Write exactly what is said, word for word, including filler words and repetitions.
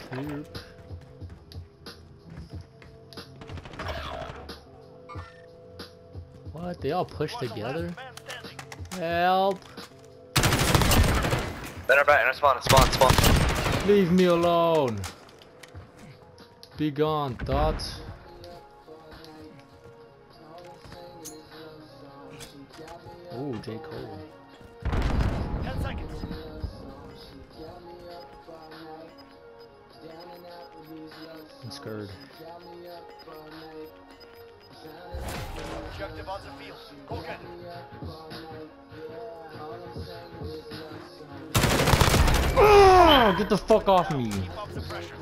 Help. What? They all push together? Help! Better back, inner spawn, spawn, spawn. Leave me alone! Be gone, thoughts. Ooh, J. Cole. Ten seconds. I'm scared. Objective on the field. Go get it. Oh, get the fuck off me! Keep up the pressure.